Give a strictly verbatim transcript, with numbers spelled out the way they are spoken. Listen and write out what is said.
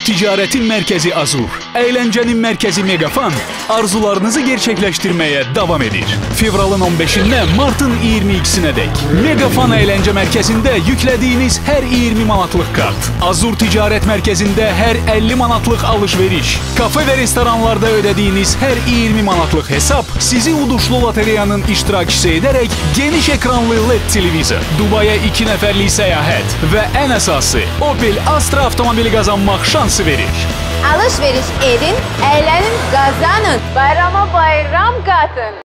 ticaretin mərkəzi Azur, əyləncənin mərkəzi Megafan arzularınızı gerçəkləşdirməyə davam edir. Fevralın on beşindən martın iyirmi ikisinə dək Megafan əyləncə mərkəzində yüklədiyiniz hər iyirmi manatlıq kart, Azur ticarət mərkəzində hər əlli manatlıq alış-veriş, kafe və restoranlarda ödədiyiniz hər iyirmi manatlıq hesab sizi uduşlu lotereyanın iştirakçısı edərək geniş ekranlı L E D televizor, Dubaya iki nəfərlik səyahət və ən əsası Opel Astra avtomobili qazanmaq şansı verir. Alış-veriş edin, eğlenin, kazanın. Bayrama bayram katın.